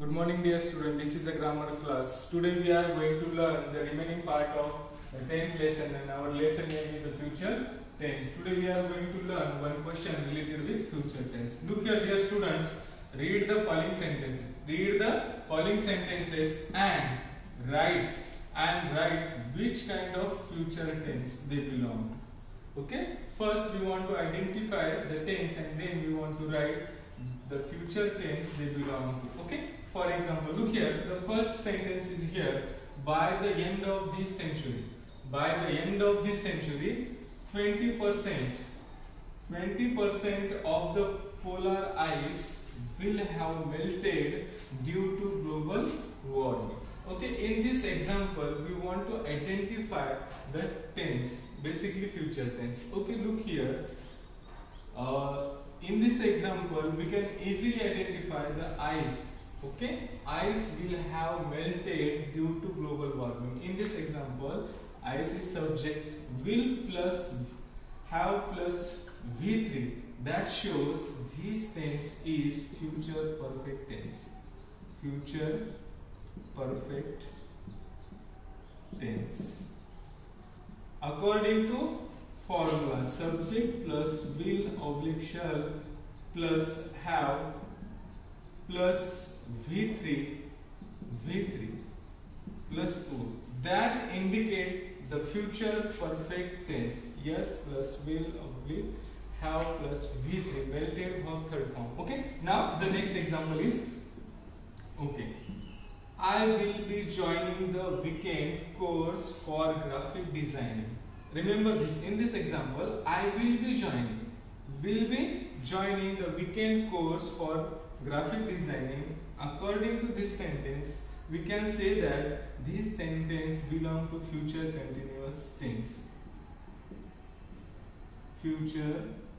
Good morning dear student, this is a grammar class. Today we are going to learn the remaining part of the 10th lesson, and our lesson name is the future tense. Today we are going to learn one question related with future tense. Look here dear students, read the following sentences. Read the following sentences and write which kind of future tense they belong to. Okay? First we want to identify the tense and then we want to write the future tense they belong to. Okay? For example, look here, the first sentence is here, by the end of this century. By the end of this century, 20% of the polar ice will have melted due to global warming. Okay, in this example, we want to identify the tense, basically future tense. Okay, look here. In this example, we can easily identify the ice. Okay, ice will have melted due to global warming. In this example, ice is subject, will plus have plus V3. That shows this tense is future perfect tense. Future perfect tense. According to formula, subject plus will oblique shall plus have plus V3 plus O. That indicate the future perfect tense. Yes plus will oblique have plus V3, melted verb third form. Okay. Now the next example is, okay, I will be joining the weekend course for graphic designing. Remember this. In this example, I will be joining the weekend course for graphic designing. According to this sentence, we can say that this sentence belongs to future continuous tense. Future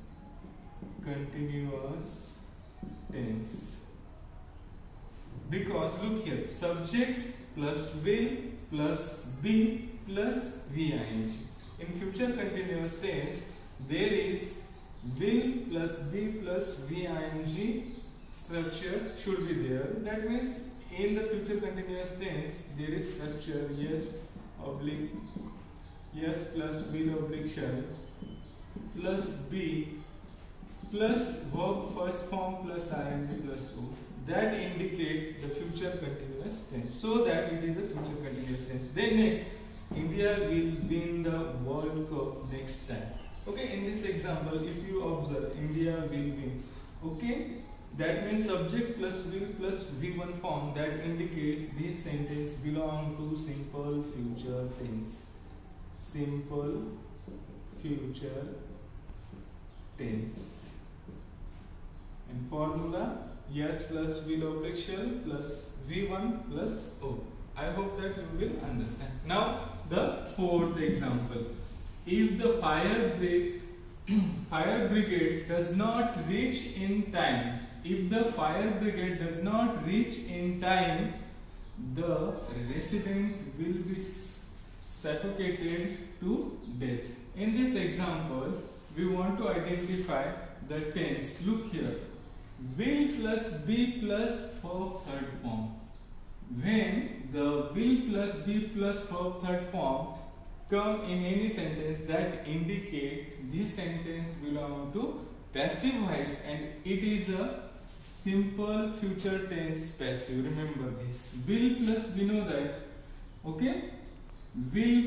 continuous tense. Because look here, subject plus will plus be plus VING. In future continuous tense, there is will plus be plus VING structure should be there. That means in the future continuous tense there is structure yes oblique yes plus will oblique shall plus be plus verb first form plus ing plus o. That indicate the future continuous tense, so that it is a future continuous tense. Then next, India will win the World Cup next time. Okay, in this example, if you observe, India will win. Okay, that means subject plus will plus V1 form. That indicates this sentence belong to simple future tense. Simple future tense. And formula yes plus will oblique shall plus V1 plus O. I hope that you will understand. Now the fourth example. If the fire brigade does not reach in time, if the fire brigade does not reach in time, the resident will be suffocated to death. In this example, we want to identify the tense. Look here. Will plus be plus verb third form. When the will plus be plus verb third form come in any sentence, that indicate this sentence belong to passive voice and it is a simple future tense passive. Remember this. Will plus, we know that. Okay. Will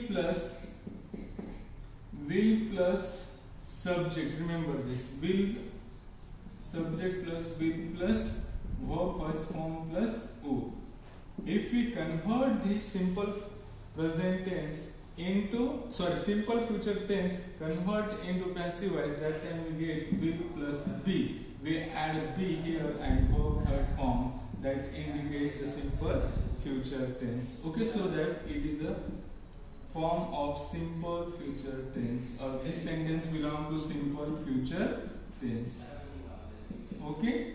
plus subject. Remember this. Will subject plus will plus verb first form plus O. If we convert this simple present tense into simple future tense convert into passive voice, that time we get will plus be. We add be here and verb third form, that indicate the simple future tense. Okay, so that it is a form of simple future tense, or this sentence belong to simple future tense. Okay,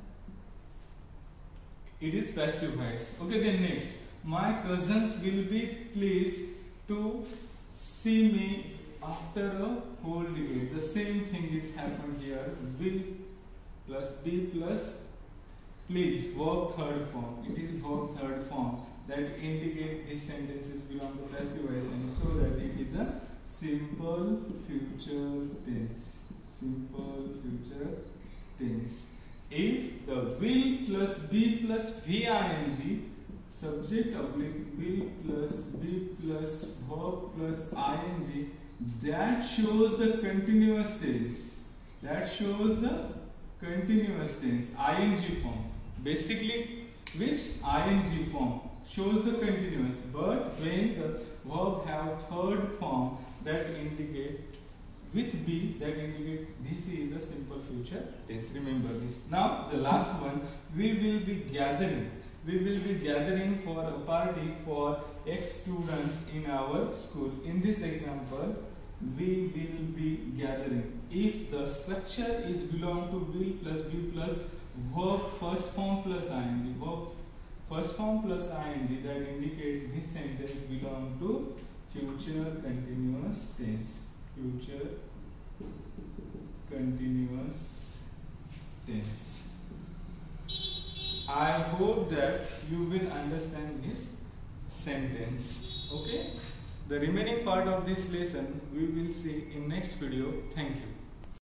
it is passive voice. Okay, then next, my cousins will be pleased to see me after a whole decade. The same thing is happened here. Will plus be plus Please, verb third form. It is verb third form that indicate these sentences belong to passive voice and so that it is a simple future tense. Simple future tense. If the will plus be plus VING, subject oblique will plus be plus verb plus ing, that shows the continuous tense. That shows the continuous tense, ing form. Basically, which ing form shows the continuous, but when the verb have third form that indicate with be, that indicate this is a simple future tense. Remember this. Now the last one, we will be gathering. We will be gathering for a party for X students in our school. In this example, we will be gathering. If the structure is belong to will plus be plus verb first form plus ing, verb first form plus ing, that indicate this sentence belong to future continuous tense. Future continuous tense. I hope that you will understand this sentence. Okay? The remaining part of this lesson we will see in next video. Thank you.